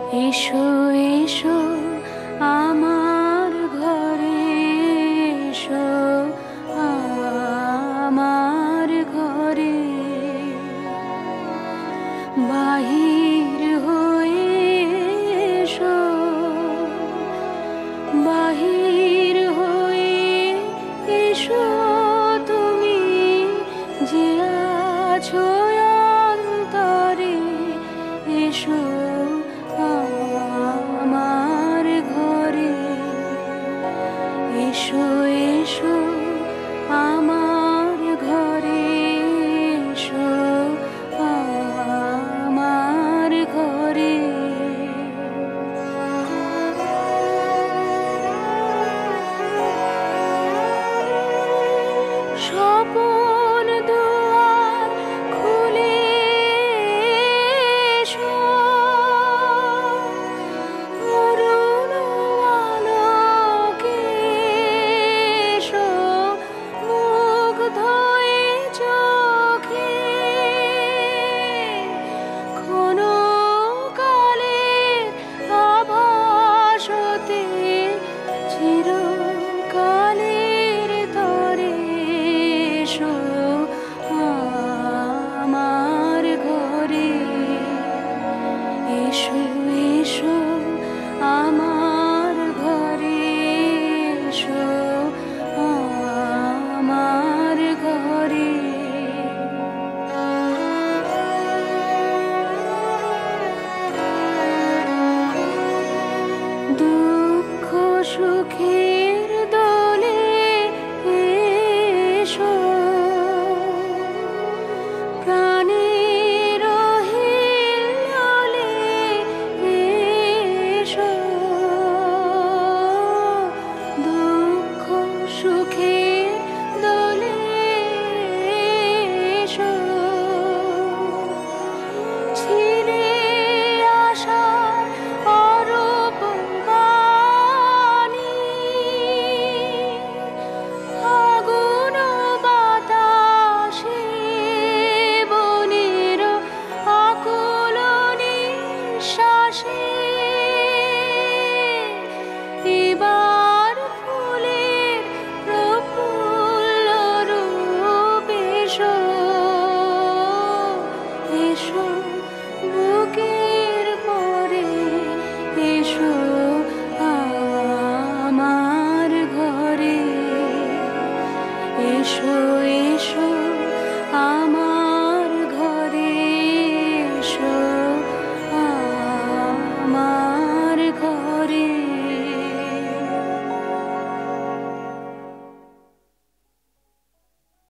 এসো এসো আমার ঘরে, এসো আমার ঘরে। বাহির হয়ে এসো, বাহির হয়ে এসো, তুমি যে আছো অন্তরে। এসো আমার ঘরে, এসো এসো আমার ঘরে, এসো আমার ঘরে। স্বপন দুয়ার খুলে এসো, অরুণ আলোকে এসো, মুগ্ধ এ চোখে ক্ষণকালের আভাসতে চিরকালের তরে। এসো আমার ঘরে, এসো এসো আমার ঘরে, এসো আমার ঘরে। দুঃখ সুখের দোলে এসো, প্রাণের হিল্লোলে এসো। দুঃখ সুখের দোলে এসো, ছিলে আশার অরূপ বাণী, আগুন বাতাসে বনের আকুল নিঃশ্বাসে। এবার ফুলের প্রফুল্ল রূপ এসো, এসো বুকের পরে। এসো আমার ঘরে, এসো এসো